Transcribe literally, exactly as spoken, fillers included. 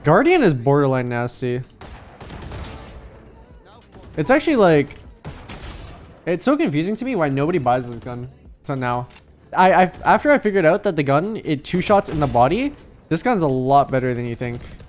Gardian is borderline nasty. It's actually like, it's so confusing to me why nobody buys this gun. So now, I, I after I figured out that the gun, it two shots in the body, this gun's a lot better than you think.